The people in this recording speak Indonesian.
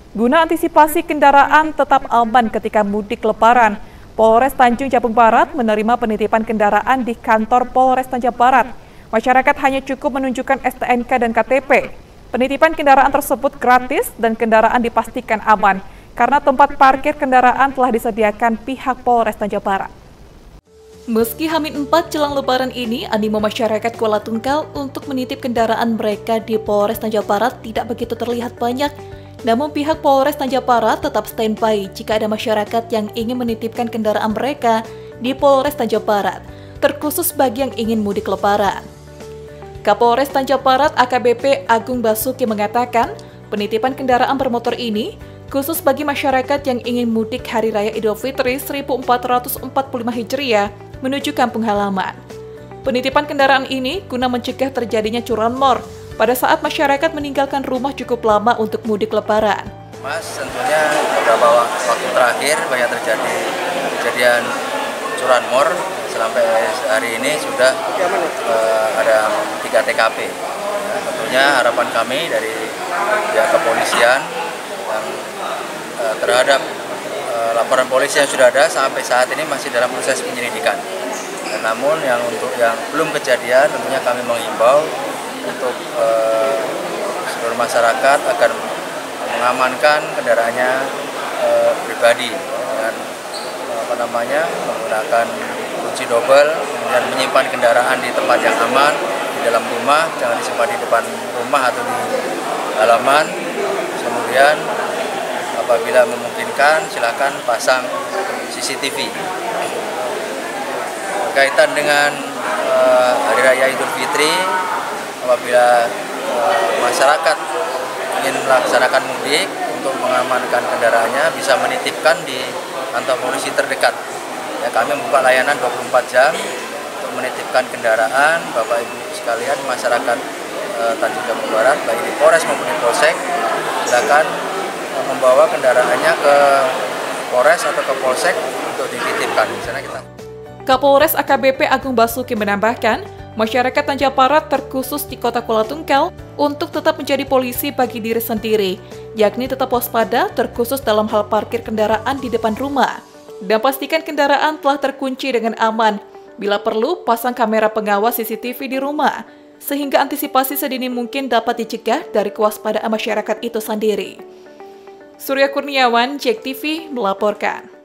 Guna antisipasi kendaraan tetap aman ketika mudik Lebaran, Polres Tanjung Jabung Barat menerima penitipan kendaraan di kantor Polres Tanjung Barat. Masyarakat hanya cukup menunjukkan STNK dan KTP. Penitipan kendaraan tersebut gratis dan kendaraan dipastikan aman karena tempat parkir kendaraan telah disediakan pihak Polres Tanjung Barat. Meski H-4 jelang Lebaran ini, animo masyarakat Kuala Tungkal untuk menitip kendaraan mereka di Polres Tanjung Barat tidak begitu terlihat banyak. Namun pihak Polres Tanjung Barat tetap standby jika ada masyarakat yang ingin menitipkan kendaraan mereka di Polres Tanjung Barat, terkhusus bagi yang ingin mudik Lebaran. Kapolres Tanjung Barat AKBP Agung Basuki mengatakan, penitipan kendaraan bermotor ini khusus bagi masyarakat yang ingin mudik Hari Raya Idul Fitri 1445 Hijriah menuju kampung halaman. Penitipan kendaraan ini guna mencegah terjadinya curanmor pada saat masyarakat meninggalkan rumah cukup lama untuk mudik Lebaran. Mas, tentunya beberapa waktu terakhir banyak terjadi kejadian curanmor. Sampai hari ini sudah ada 3 TKP. Ya, tentunya harapan kami dari pihak kepolisian yang terhadap laporan polisi yang sudah ada sampai saat ini masih dalam proses penyelidikan. Namun untuk yang belum kejadian tentunya kami mengimbau untuk seluruh masyarakat agar mengamankan kendaraannya pribadi dengan menggunakan kunci double, kemudian menyimpan kendaraan di tempat yang aman di dalam rumah, jangan disimpan di depan rumah atau di halaman. Kemudian apabila memungkinkan silakan pasang CCTV. Berkaitan dengan Hari Raya Idul Fitri, apabila masyarakat ingin melaksanakan mudik untuk mengamankan kendaraannya bisa menitipkan di kantor polisi terdekat. Ya, kami membuka layanan 24 jam untuk menitipkan kendaraan. Bapak Ibu sekalian, masyarakat Tanjung Jabung Barat, baik di Polres maupun di Polsek, silakan membawa kendaraannya ke Polres atau ke Polsek untuk dititipkan. Kapolres AKBP Agung Basuki menambahkan, masyarakat Tanjung Barat terkhusus di Kota Kuala Tungkal untuk tetap menjadi polisi bagi diri sendiri, yakni tetap waspada terkhusus dalam hal parkir kendaraan di depan rumah. Dan pastikan kendaraan telah terkunci dengan aman. Bila perlu, pasang kamera pengawas CCTV di rumah, sehingga antisipasi sedini mungkin dapat dicegah dari kewaspadaan masyarakat itu sendiri. Surya Kurniawan, JEK TV melaporkan.